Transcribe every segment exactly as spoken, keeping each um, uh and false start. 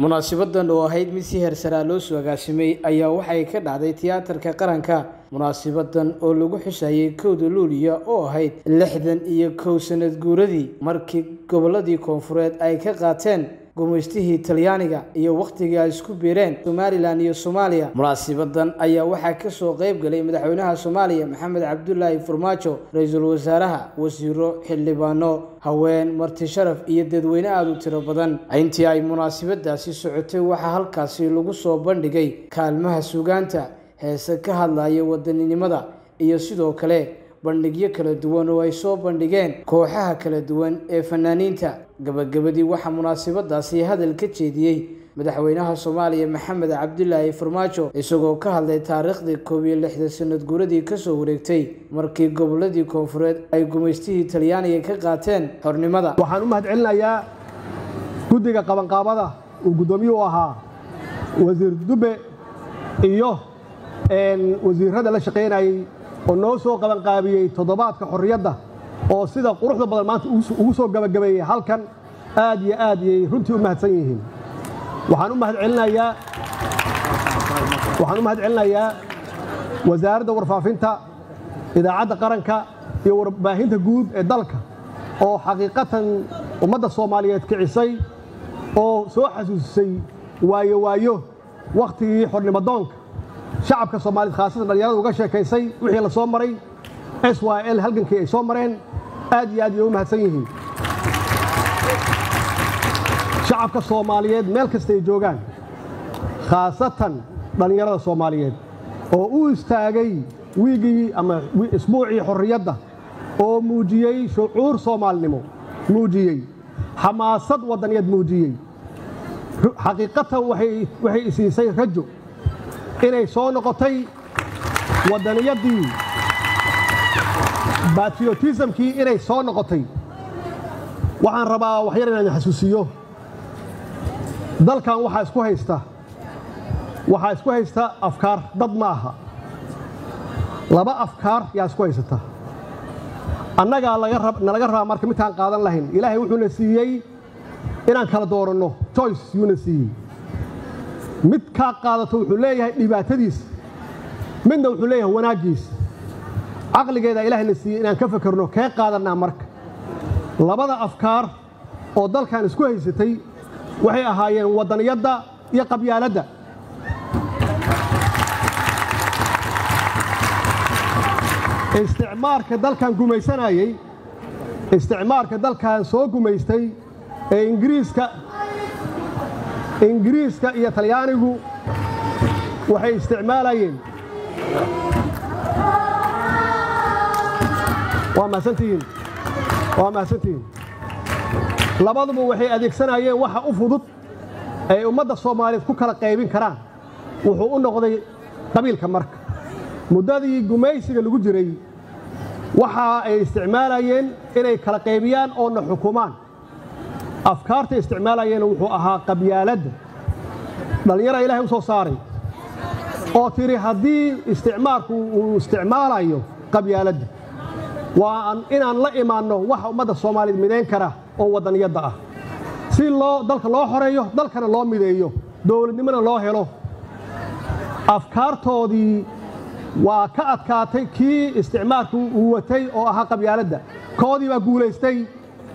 munaasabadan oo ahayd mid si heersaraa loo soo agaasimay ayaa waxay ka dhacday tiyaatarka qaranka. munaasabadan oo lagu xusayay kowda luulyo oo ahayd lixdan iyo kow sanad guuradii markii goboladii koonfureed ay ka qaateen gumaystihii Talyaaniga iyo waqtigii ay isku biireen Somaliland iyo Soomaaliya. munaasabadan ayaa waxaa ka soo qayb galay Madaxweynaha Soomaaliya Maxamed Cabdullaahi Farmaajo, ra'iisul wasaaraha, wasiiro, xildhibaano, haween, marti sharaf iyo dadweyne aad u tiro badan. intii ay munaasabadaasi socotay waxaa halkaasi lagu soo bandhigay kaalmaha suugaanta, heesa ka hadlaya wadaninimada iyo sidoo kale bandhigyo kala duwan oo ay soo bandhigeen kooxaha kala duwan ee fanaaniinta. gabagabadii waxaa munaasabadaasi hadal ka jeediyey Madaxweynaha Soomaaliya Maxamed Cabdullaahi Farmaajo isagoo ka hadlay taariikhdii koob iyo lixdan sanad guuradii ka soo wareegtay markii goboladii koonfureed ay gumaystihii Talyaaniga ka qaateen xornimada. waxaan u mahadcelinayaa guddiga qabanqaabada uu gudoomiyuhu ahaa wasiir Dube iyo een wasiirada la shaqeynayay oo noo soo qabanqaabiyay toddobaadka xorriyadda oo sida quruxda badan maanta ugu soo gabagabeeyay halkan aad iyo aad ay runtii u mahadsan yihiin. waxaan u mahadcelinayaa waxaan u mahadcelinayaa wasaaradda warfaafinta, idaacadda qaranka iyo warbaahinta guud ee dalka oo xaqiiqatan ummadda Soomaaliyeed kicisay oo soo xasuusay waayo waayo waqtigii xornimo shacabka Soomaaliyeed khaasatan dhalinyarada uga sheekaysay wixii la soo maray S Y L halgankii ay soo mareen aad iyo aad u mahadsan yihiin. shacabka Soomaaliyeed meel kasta ay joogaan khaasatan dhalinyarada Soomaaliyeed oo u istaagay wiigii ama isbuucii xorriyadda oo muujiyay shucuur Soomaalinimo, muujiyay xamaasad wadaniyadeed, muujiyay xaqiiqatan waxay waxay isiisay rajo inay soo noqotay wadaniyadii patriotismkii inay soo noqotay. waxaan rabaa wax yar inaan xasuusiyo dalkan waxa isku haysta waxa isku haysta afkaar dad ma aha, laba afkaar yaa isku haysata. annaga laga rab nalaga rabaa marka midaan qaadan lahayn. ilaahay wuxuu na siiyey inaan kala dooranno, choice yuu na siiyey. mid ka qaadato wuxuu leeyahay dhibaatadiis, midna wuxuu leeyahay wanaagiis. aqligeeda ilaahay na siiyey inaan ka fakarno kee qaadanaa marka. labada afkaar oo dalkan isku haysatay waxay ahaayeen wadaniyadda iyo qabyaaladda. isticmaalka dalkan gumaysanayay isticmaalka dalkan soo gumaystay ee Ingiriiska Ingiriiska iyo Talyaanigu waxay isticmaalayeen waa maasantiin waa maasantiin labaduba waxay adeegsanayeen waxa u fudud ee ummadda Soomaaliyeed ku kala qaybin karaan. wuxuu u noqday qabiilka marka muddadii gumaysiga lagu jiray waxa ay isticmaalayeen inay kala qaybiyaan oo na xukumaan. afkaarta isticmaalayeen wuxuu ahaa qabyaaladda. dhalinyaro ilaahay u soo saaray oo tiri haddii isticmaalku uu isticmaalayo qabyaaladda waa inaan la imaanno waxa ummadda Soomaaliyeed mideyn kara oo wadaniyadda ah si loo dalka loo xoreeyo, dalkana loo mideeyo, dawladnimada loo helo. afkaartoodii waa ka adkaatay kii isticmaalku uu watay oo ahaa qabyaaladda. koodii baa guulaystay,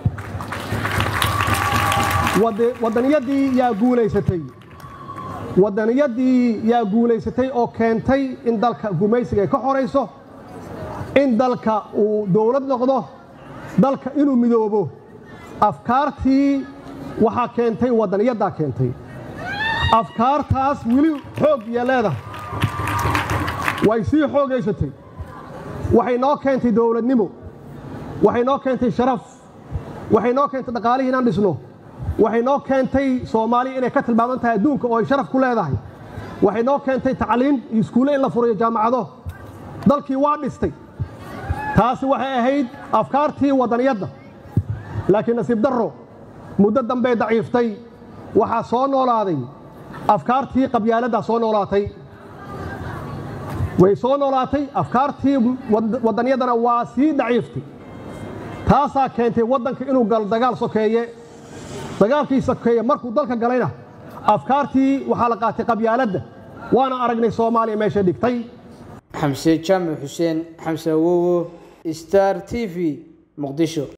wadaniyadii yaa guulaysatay wadaniyadii yaa guulaysatay oo keentay in dalka gumaysiga ay ka xoreyso, in dalka uu dawlad noqdo, dalka inuu midoobo. afkaartii waxaa keentay wadaniyadda keentay. afkaartaas weli xoog iyo leedahay, way sii xoogaysatay. waxay noo keentay dawladnimo, waxay noo keentay sharaf, waxay noo keentay dhaqaalihii inaan dhisno, waxay noo keentay Soomaaliya inay ka tilmaaman tahay adduunka oo ay sharaf ku leedahay, waxay noo keentay tacliin iyo iskuulo in la furo jaamacado. dalkii waa dhistay. taasi waxay ahayd afkaartii wadaniyadda. laakiin nasiib darro muddo dambe daciiftay waxaa soo noolaaday afkaartii qabyaaladda soo noolaatay. way soo noolaatay afkaartii wadaniyadana waa sii daciiftay. taasaa keentay wadanka inuu gal dagaal sokeeye. dagaalkii sokeeye markuu dalka galayna afkaartii waxaa la qaatay qabyaaladda waana aragnay Soomaaliya meesha dhigtay xamse jaamac xuseen xamse wowo star T V Muqdisho.